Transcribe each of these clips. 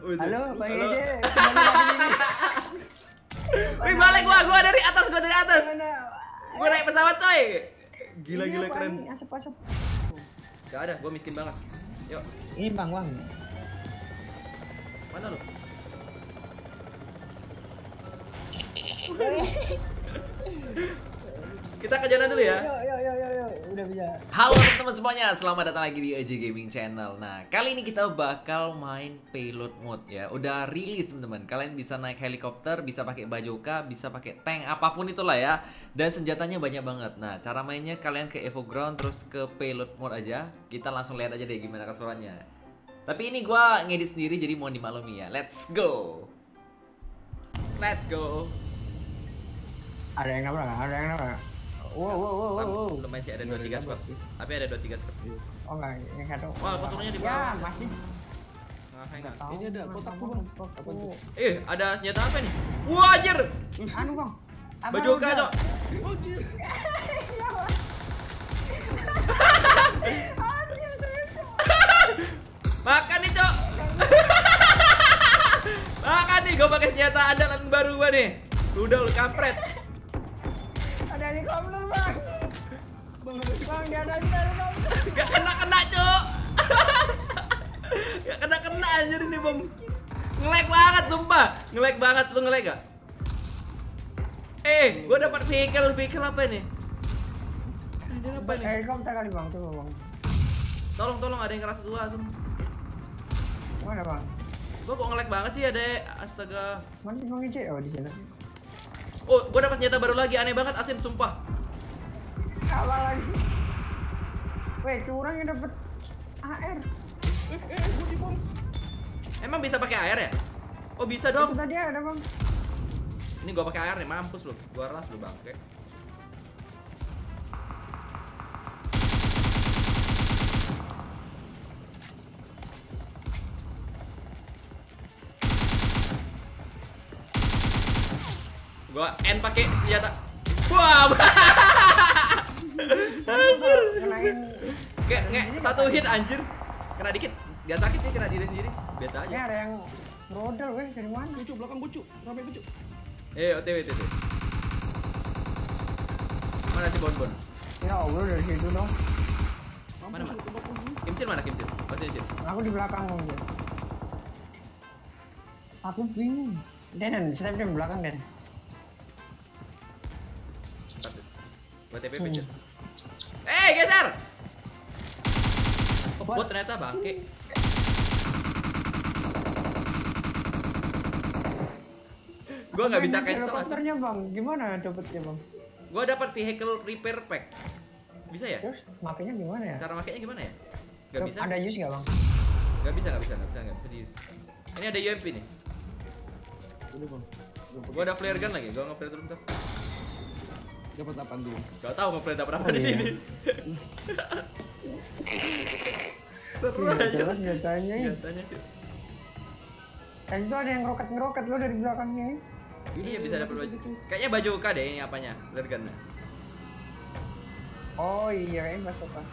Halo, Bang Halo. Ede. Kembali lagi nih. Wih, balik gua dari atas, Mana? Gua naik pesawat, coy. Gila Ini apaan keren. nih? Asap-asap. Gak ada, gua miskin banget. Yuk, Ini Bang. mana lu? Kita ke jalan dulu ya. Yo. Udah bisa. Halo teman-teman semuanya, selamat datang lagi di AJ Gaming Channel. Nah, kali ini kita bakal main payload mode ya. Udah rilis teman-teman. Kalian bisa naik helikopter, bisa pakai bajoka, bisa pakai tank, apapun itulah ya. Dan senjatanya banyak banget. Nah, cara mainnya kalian ke Evo Ground terus ke payload mode aja. Kita langsung lihat aja deh gimana keseruannya. Tapi ini gua ngedit sendiri jadi mohon dimaklumi ya. Let's go. Let's go. Ada yang nabrak? Wow. Belum masih ada 2-3 squad. Tapi ada 2-3 squad. Oh enggak, yang satu. Wah, fotonya di Ya, bawah. masih. Nggak tahu. Ini ada kotakku bang. Apa tuh? Ada senjata apa nih? Wah, anjir. Anu Bang. Abang Bajoka, udah. Cok. Makan nih, Cok. Makan nih, gue pakai senjata andalan baru gua nih. Udah lu kampret. Ada helikopter Bang. Bang, di atas helikopter. Gak kena, Cok. Gak kena anjir ini, Bang. Nge-lag banget, sumpah. Nge-lag banget, lu nge-lag gak? Gua dapat vehicle apa nih? Anjir apa nih? Helikopter kali Bang, coba Bang. Tolong ada yang keras gua, asem. Mana Bang? Gua kok nge-lag banget sih, ada. Astaga. Mana sih Bang Ece? Oh, di sana. Oh, gua dapat senjata baru lagi, aneh banget Asim, sumpah. Apa lagi? Weh, curang yang dapat AR. Gua di bom. Emang bisa pakai air ya? Oh, bisa Itu dong. tadi ada Bang. Ini gua pakai air nih, mampus lu. Gua ras lu, bangke. Gua end pakai senjata. Wah. Anjir. Kenain. Kayak satu hit anjir. Kena dikit. Gak sakit sih, kena diri sendiri. Biasa Ini aja. ada yang rodel weh, dari mana? Bucu belakang bucu. Rame bucu. OTW. Mana si Bon? Ya Allah, dari situ dong. Mana? Mampus lu tembak dulu. Kimcil mana Kimcil? Oh, Kimcil. Aku di belakang Bang. Aku bingung. Den, saya di belakang Den. Buat TP Kimcil. Geser! Oh, bot ternyata bangke. Gua nggak bisa cancel asli. Helikopternya Bang, gimana dapetnya Bang? Gua dapat vehicle repair pack. Bisa ya? Terus makanya gimana ya? Cara makainya gimana ya? Gak bisa. Ada use nggak Bang? Gak bisa di use. Ini ada UMP nih. Udah bang. Gua ada flare gun lagi. Gua nge-flare dulu bentar. Dapat apaan dulu? Gak tahu nge-flare dapat apa Oh, di iya. sini. Seru aja. Jelas senjatanya ya. Senjatanya, cuy. Dan itu ada yang ngeroket lo dari belakangnya. Iya bisa dapat baju. Kayaknya baju K deh ini apanya? Flare gun-nya. Oh iya, ini masuk Bang.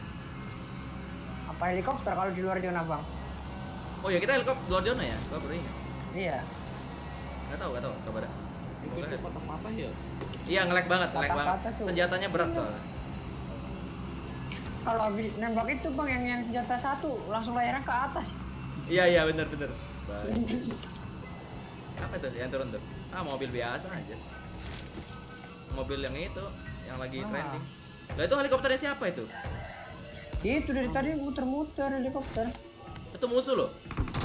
Apa helikopter kalau di luar zona Bang? Oh ya kita helikopter luar zona ya? Gua baru ingat. Iya. Gak tahu. Coba dah. Itu patah-patah ya. Iya nge-lag banget. Patah-patah, cuy. Senjatanya berat soalnya. Kalau habis nembak itu Bang yang senjata satu langsung layarnya ke atas. Iya bener. Baik. Apa tuh yang turun tuh? Mobil biasa aja. Mobil yang itu, yang lagi trending. Lah itu helikopternya siapa itu? Itu dari tadi muter-muter helikopter. Itu musuh loh.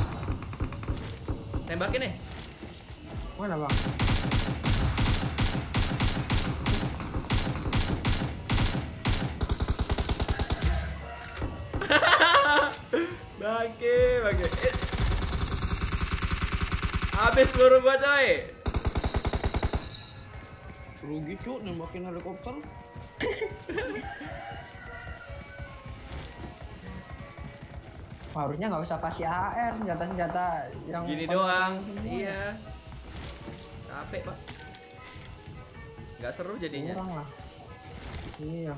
Tembakin nih. Mana Bang? Bangke. Habis peluru gua coy. Rugi cu nembakin helikopter. Harusnya nggak usah kasih AR, senjata-senjata yang Gini kontol doang. semua. Iya. Capek, Pak. Nggak seru jadinya. Kurang lah. Iya.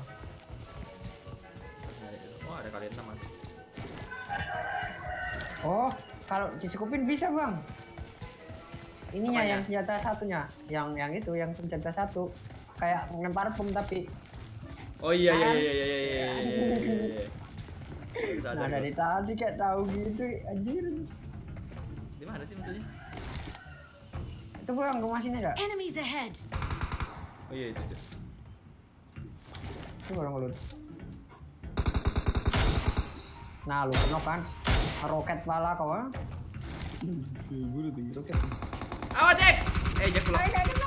Oh, ada kali 6 mas. Oh, Kalau disekupin bisa bang. Ininya Apanya? yang senjata satunya, yang itu, yang senjata satu, kayak ngelempar bom tapi. Oh iya iya iya iya iya iya iya. Nah dari tadi kayak tahu gitu, anjir. Di mana sih maksudnya? Itu bang rumah sini ada. Enemies ahead. Oh iya itu. Itu bang lu. Nah lu kenapa kan? Roket pala kau ah? Gue udah tinggi roket. Awas Jack. Jack pulang.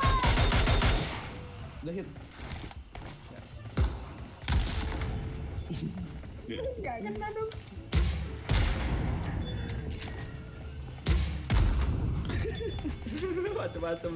Udah hit. Gak kena dong. Macam-macam.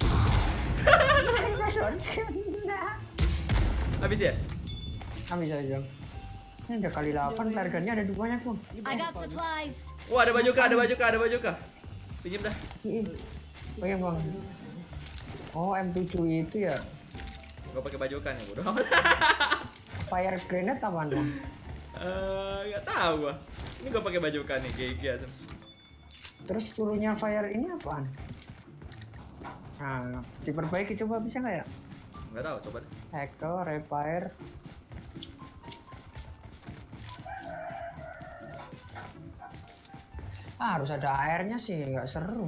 Kena. Habis ya? Habis aja. Ini udah kali 8, targetnya ada 2 nya pun. I got supplies. Wah ada baju kah, ada baju kah, ada baju kah? Pinjam dah. Oh iya bang. Oh M7 itu ya. Gua pakai baju kan ya bodoh. Fire grenade apaan bang? Nggak tahu gua. Ini gua pakai baju kan nih, GG atau. Terus pelurunya fire ini apaan? Nah, diperbaiki coba bisa nggak ya? Nggak tahu, coba deh. Hacker, repair. Harus ada airnya sih, nggak seru.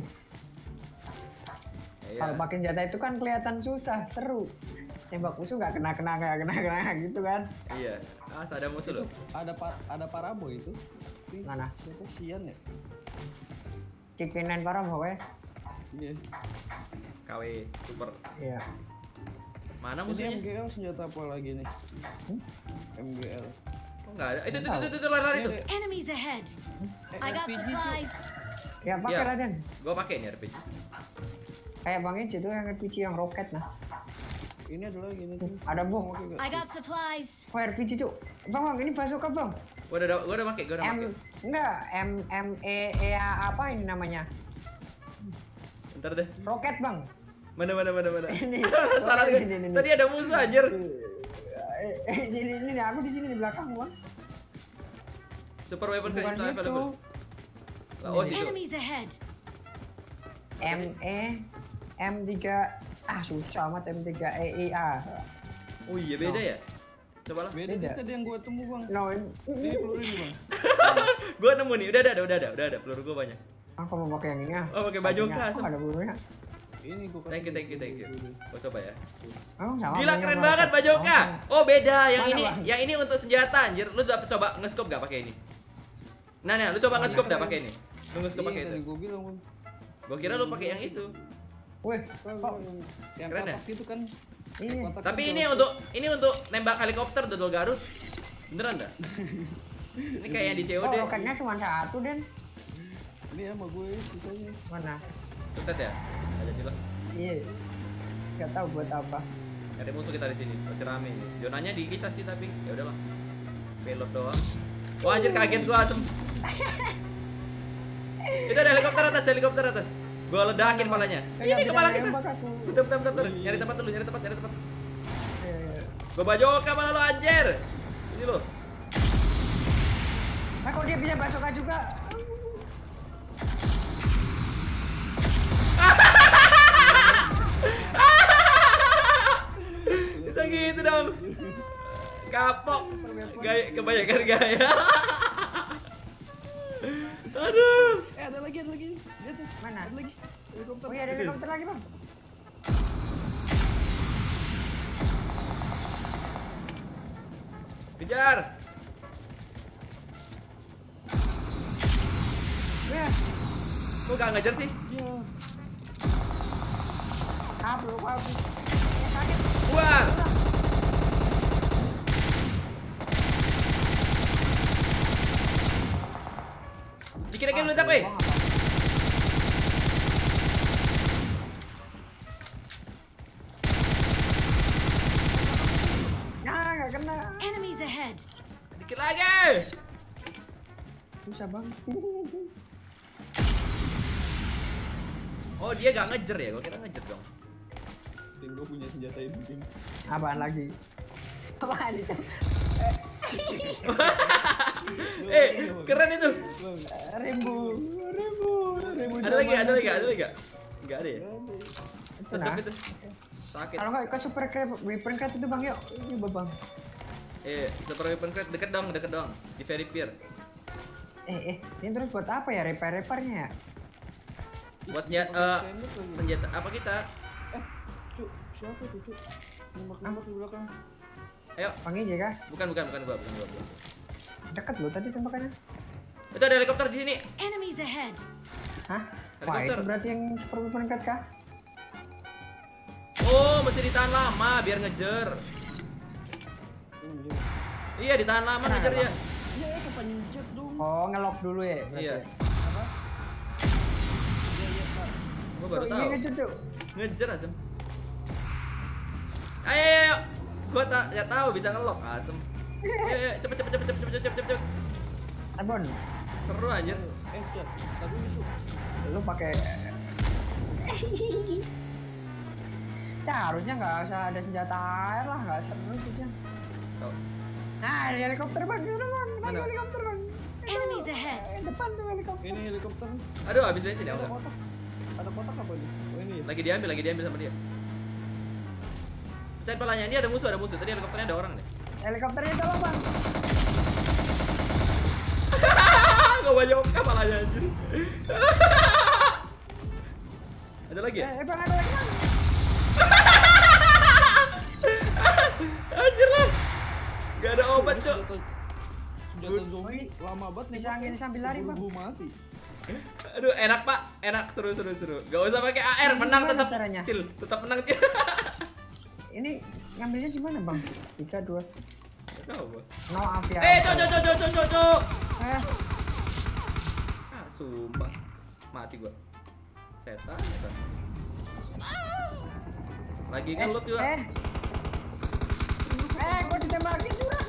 Iya. Kalau pakai senjata itu kan kelihatan susah, seru. Tembak musuh nggak kena gitu kan? Iya. Ada musuh loh. Ada parabo itu. Mana? Itu sian ya. Cipinen para mau ya? Iya. KW super. Iya. Mana Ini musuhnya? MGL senjata apa lagi nih? MGL. Oh nggak ada. Itu lari itu. Enemies ahead. I got RPG tuh. supplies. Ya pakai Iya. lah Den. Gua pakai nih RPG. Kayak Bang Inci itu yang RPG yang roket nah. Ini adalah gini tuh. Ada bom. Oke, I got supplies. Oh RPG cuk. Bang ini bazooka bang. Gua udah pakai, gua udah pakai. Enggak E apa ini namanya? Ntar deh. Roket bang. Mana. Ini. Saran gue. Ini. Tadi ada musuh anjir. Ini aku di sini di belakang bang. Super weapon Bukan is itu. available. Oh situ. Enemies ahead. M3 susah amat M3 EIA. Oh iya beda ya. Coba lah. Beda Beda. itu tadi yang gua temu bang. No, Ini peluru ini bang. Gua nemu nih. Udah ada. Peluru gua banyak. aku mau pakai yang ini ah. Oh, pakai baju khas. Ada burunya. Ini gua Thank you. Gua coba ya. Oh, sama Gila punya keren Bang. banget Bajoka. Oh beda. Yang Mana, ini, Bang? yang ini untuk senjata anjir. Lu udah coba nge-scope gak pakai ini? Nah, lu coba nge-scope dah pakai ini. Lu nge-scope pakai Iya, itu. tadi gua bilang bang. Gua kira lu pakai yang itu. Wih, Kok kok yang Keren ya? kotak itu kan. iya. Kotak Tapi kan ini terus- untuk nembak helikopter dodol Garut. Beneran dah? Ini kayak yang di Oh, COD. roketnya cuma satu Den. Ini sama gue sisanya. Mana? Tutet ya? Aja bilang. Iya. Gak tahu buat apa. Ada musuh kita di sini, masih rame ini. Zonanya di kita sih tapi ya udahlah. Pelot doang. Wah anjir kaget gua asem. Itu ada helikopter atas. Gua ledakin kepalanya. Iya, Ini bisa kepala kita. nembak aku. Bentar. Nyari tempat dulu, nyari tempat. Iya. Gua bajoka malah lo anjir. Ini lo. Nah, kok dia bisa bazooka juga? Bisa gitu dong. Kapok. Gaya kebanyakan gaya. Aduh. Ada lagi. Lihat tuh. Mana? Ada lagi. Helikopter. Oh iya, ada helikopter lagi, Bang. Kejar. Wih, Kok gak ngejar sih? Iya. kabur. Sakit. Buang. Dikira-kira meledak, weh. Nah, nggak kena. Enemies ahead. Dikit lagi. Bisa, Bang. Oh, dia gak ngejar ya? Gua kira ngejar dong. Tim gue punya senjata ini tim. Apaan lagi? Apaan itu? Keren itu. Ribu. Ada lagi gak? Enggak ada ya? Itu Sedap nah. itu. Sakit. Kalau nggak ke super crab, weapon crab itu bang yuk. Ini bang. Super weapon crate deket dong. Di very pier. Ini terus buat apa ya? Repairnya ya? Buat senjata apa kita? Cuk, siapa tuh, Cuk? Nembak di belakang. Ayo. Bang aja kah? Bukan gua. Dekat loh tadi tembakannya. Itu ada helikopter di sini. Enemies ahead. Hah? Wah, Helikopter. itu berarti yang super weapon crab kah? Oh, mesti ditahan lama biar ngejar. Iya, ditahan lama Kenapa? ngejar dia. Iya, kepencet dong. Oh, ngelok dulu ya berarti. Iya. Ya? Apa? Iya, Kak. Gua baru Oh, tahu. iya ngecucuk. Ngejar Asem. Ayo. Gua ya tahu bisa ngelok Asem. Ayo, cepet. Abon, Seru anjir. Cuk, tapi itu lu pakai ya harusnya nggak usah ada senjata air lah, nggak seru gitu. Tuh. Nah, ada helikopter bang, udah bang, Mana? helikopter bang. Enemies ahead. Depan tuh helikopter. ini helikopter. Aduh, habis bensin ya Ada enggak. kotak. Ada kotak apa nih? Oh, ini. Lagi diambil sama dia. Pecahin palanya, ini ada musuh. Tadi helikopternya ada orang nih. Helikopternya tolong bang. Gak banyak palanya anjir. Ada lagi ya? Bang ada lagi bang. Anjir lah. Gak ada obat, Cok. Senjata zombie lama banget nih. Bisa angin sambil lari, Bang. Gua mati. Aduh, enak, Pak. Enak, seru. Gak usah pakai AR, menang Gimana tetap. caranya? Cil, tetap menang, Cil. Ini ngambilnya gimana bang? 3, 2, Tahu, Bang. no avia. Cok. Eh, Ah, sumpah. Mati gua. Setan. Lagi ngelut juga. gua ditembakin curang.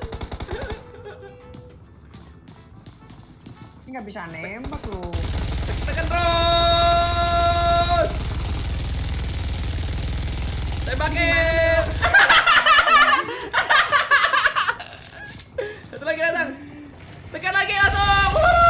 Ini nggak bisa nembak lu. Tekan terus. Tembakin. Satu lagi datang. Tekan lagi langsung.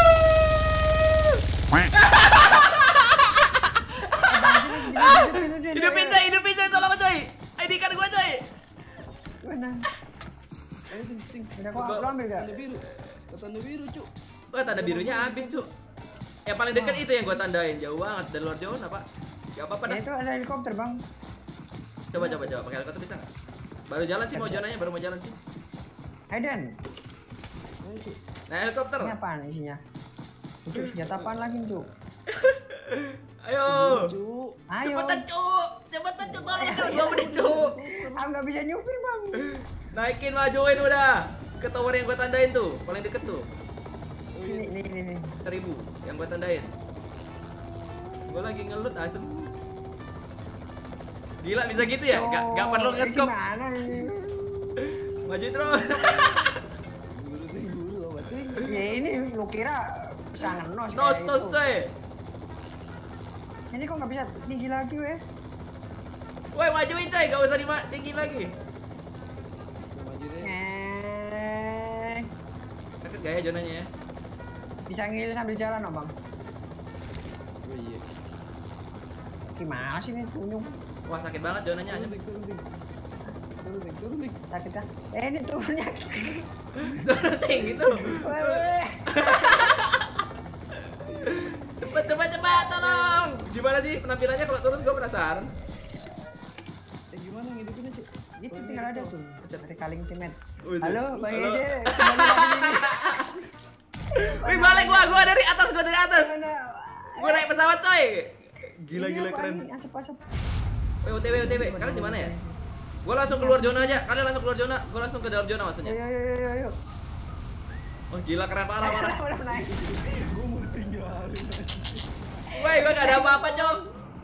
Hidupin coy, tolong coy. ID card gua coy. Mana? Ayo ting. Udah kok lu ambil gak? Tanda biru. Tanda biru, Cuk. Wah, tanda birunya habis, Cuk. Yang paling dekat itu yang gua tandain, jauh banget dari luar zona, Pak. Gak apa-apa Ya dah. itu ada helikopter bang. Coba pakai helikopter bisa nggak? Baru jalan sih mau zonanya, baru mau jalan sih. Hayden, Ayo, Cuk. Nah, helikopter. ini apaan isinya? Itu senjata apaan lagi tuh? Ayo. Cuk. Ayo. Cepetan, Cuk, tolong, Cuk. 2 menit, Cuk. Aku nggak bisa nyupir bang. Naikin, majuin udah. Ke tower yang gua tandain tuh, paling deket tuh. Ini. 1000 yang gua tandain. Gua lagi ngelut asem. Gila bisa gitu ya? Gak perlu nge-scope. Gimana ini? Maju terus. Buru apa ting? Ya ini lu kira bisa ngenos Nos, kayak itu. coy. Ini kok nggak bisa tinggi lagi weh? Woi, majuin coy, gak usah tinggi lagi. Maju deh. Deket gak ya zonanya ya? Bisa ngil sambil jalan oh bang? Oh iya. Gimana sih ini tunjuk? Wah, sakit banget zonanya aja. Turun ting. Sakit dah. Ini turunnya. Ting gitu. Weh. Cepat, tolong. Gimana sih penampilannya kalau turun? Gue penasaran. Gimana ngidupinnya, Cuk? Itu tinggal ada tuh. Dari kaling timet. Wih, Halo, bang halo. Ede. Kembali lagi sini. Wih, balik gua dari atas. Mana? Gua naik pesawat coy. Gila Ini apaan keren. ini? Asap-asap. OTW. Kalian di mana ya? Gua langsung keluar zona aja. Kalian langsung keluar zona. Gua langsung ke dalam zona maksudnya. Ayo. Oh, gila keren parah. Udah naik. Gua mau tinggalin. Woi, gua gak ada apa-apa, Cok.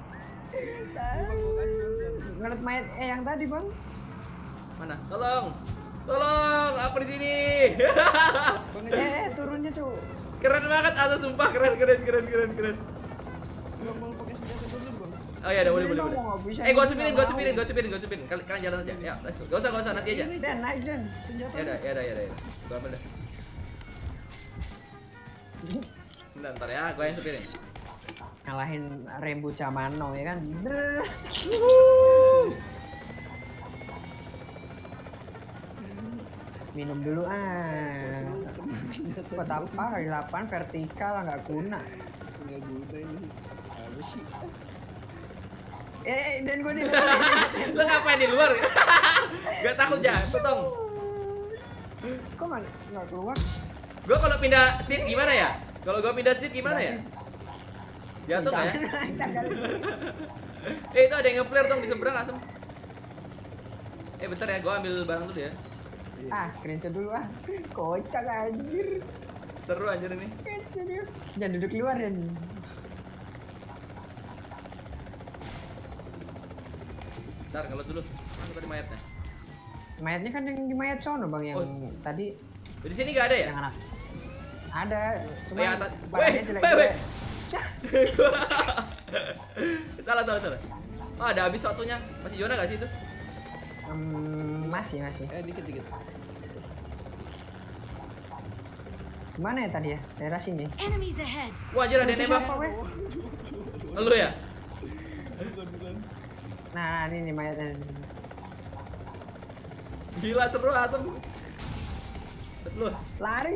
Ngeliat mayat yang tadi bang. Mana? Tolong, aku di sini. Turunnya tuh. Keren banget, asal sumpah keren. Bang, mau pakai senjata dulu, Bang. Oh iya, udah boleh. Nggak bisa, Gua nggak supirin. mau. Kalian jalan aja. Ya, let's go. Gak usah nanti aja. Ini, Dan naik Dan. senjata. Ya udah. Gua ambil dah. Bentar ya, gua yang supirin. Ngalahin Rembu Camano ya kan. Minum dulu Buat apa kali 8 vertikal nggak guna. Nggak guna ini. Apa sih? Dan gue di Lu ngapain di luar? Gak takut jatuh tong. Kok nggak keluar? Gua kalau pindah seat gimana ya? Kalau gua pindah seat gimana ya? Jatuh nggak ya? Itu ada yang nge-flare dong di seberang asem. Bentar ya, gua ambil barang dulu ya. Screenshot dulu Kocak anjir. Seru anjir ini. Jangan duduk luar Dan. Ntar kalau dulu. Mana tadi mayatnya? Mayatnya kan yang di mayat sono bang yang tadi Di sini gak ada ya? yang anak. Ada. Cuma Oh, yang atas. barangnya jelek Weh. juga. Salah. Oh, ada habis waktunya. Masih zona gak sih itu? Masih. Dikit. Gimana ya tadi ya? Daerah sini. Enemies ahead. Wah, anjir ada yang nembak. Siapa, weh? Lu ya? Bukan. Nah, ini nih mayatnya. Gila seru asem. Lu Lari.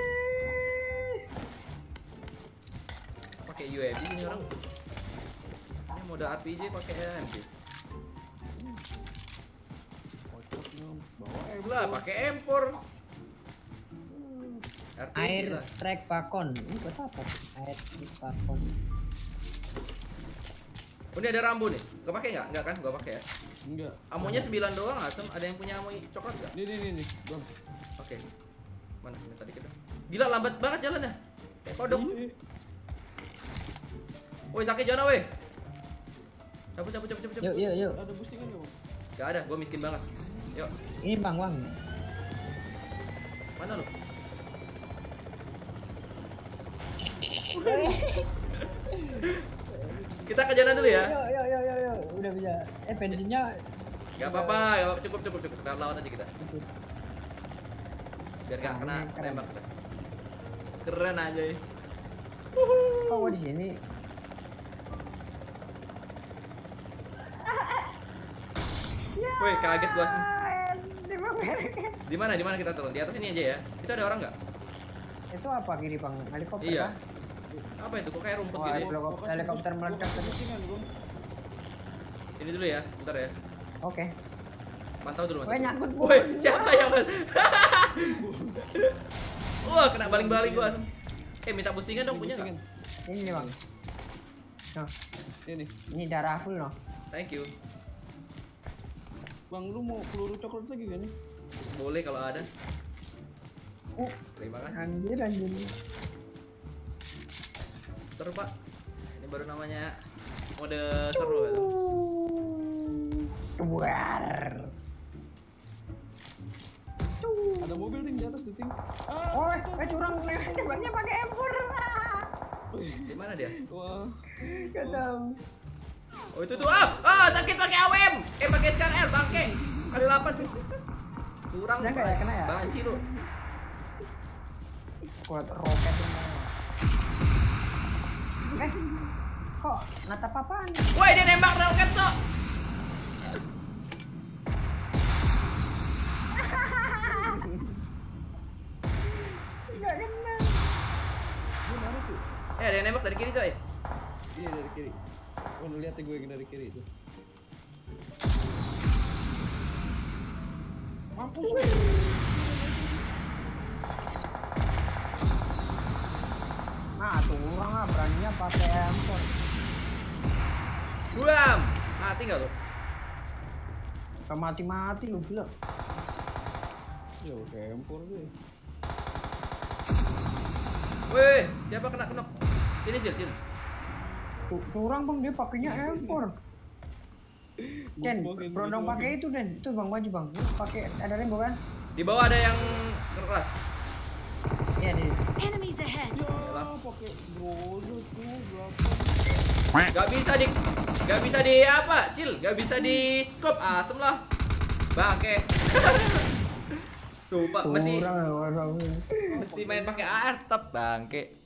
pakai UAV ini orang. Ini mode RPG pakai AMG. Lah pakai M4. Air strike Falcon. Ini buat apa? Air strike Falcon. Oh, ini ada rambu nih. Gak pakai nggak? Nggak kan? Gua pakai ya. Enggak. Amonya 9 doang asem. Ada yang punya amo coklat nggak? Nih, Bang. Oke. Mana ini tadi kita? Gila lambat banget jalannya. Kayak kodok. Iya. Woi, sakit Jona woi. Cabut. Yuk. Ada boostingan enggak, Bang? Gak ada, gua miskin banget. Yuk, Ini bang. mana lu? Kita ke Jona dulu ya. Yuk. Udah bisa. Bensinnya. Gak apa-apa, cukup. Kita lawan aja kita. Biar gak kena tembak kita. Keren aja ya. Oh, di sini. Woi, kaget gua sih. Di mana kita turun? Di atas ini aja ya. Itu ada orang nggak? Itu apa kiri bang? Helikopter Iya. kah? Apa itu? Kok kayak rumput Wah, gitu ya? helikopter meledak tadi. Boostingan, Bang. Sini dulu ya, bentar ya. Oke. Pantau dulu. Woi, nyangkut, Bu. Woi, siapa yang Wah, kena baling-baling gua. Minta boostingan dong, punya nggak? Boostingan. Ini nih bang. No, Ini. ini darah full no. Thank you. Bang, lu mau peluru coklat lagi kan nih? Boleh kalau ada. Terima kasih. Anjir. Seru, Pak. Ini baru namanya mode seru ya. Keluar. Ada mobil ting di atas tuh ting. Oh, curang nembaknya pakai M4. Di mana dia? Wah. Gak tahu. Oh, itu tuh. Sakit pakai AWM. Pakai SKR bangke. Kali 8. Curang. Saya nggak kena ya? Banci lu. Kuat roket ini. Kok natap apaan? Woi, dia nembak roket tuh. Gak kena. Gimana tuh? Ada yang nembak dari kiri, coy. Iya dari kiri. Oh, lu lihat gue yang dari kiri itu. Mampus. Nah, tuh orang beraninya pakai M4. Buam. Mati nggak lu? Gak mati-mati lu gila. Ya, kempur deh. Weh, siapa kena kenok? Sini, Cil. Curang bang, dia pakainya M4. Den, Brondong pakai itu Den. Itu bang baju bang. Pakai ada rembo kan? Di bawah ada yang keras. Iya deh. Enemies ahead. lah. Pakai Groza tuh berapa? Gak bisa di apa, Cil? Gak bisa di scope, asem lah. Bangke. Sumpah, mesti Kurang orang. main pakai AR tetap bangke.